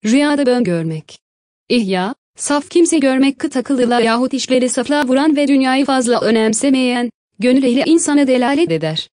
Rüyada bön görmek. İhya, saf kimse görmek takılılar yahut işleri saflığa vuran ve dünyayı fazla önemsemeyen, gönül ehli insana delalet eder.